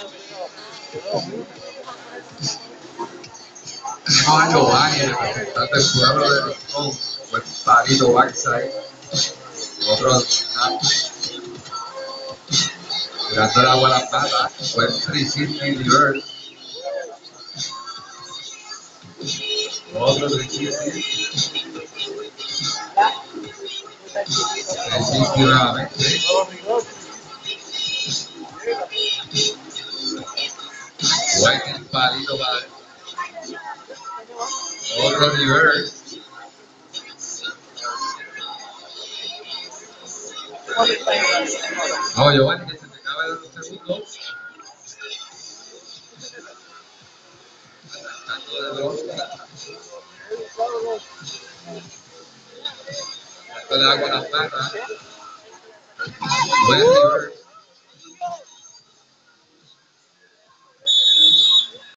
Tenemos a Giovanni, representante del pueblo de Rincón, buen palito backside. Otro tirando el agua a la plata, buen 360 reverse. Otro 360. 360 nuevamente. Buen palito para otro reverse. No, Giovanni, que se te acabe de los segundos. Tanto de bronce. Tanto de agua a la plata. Buen reverse.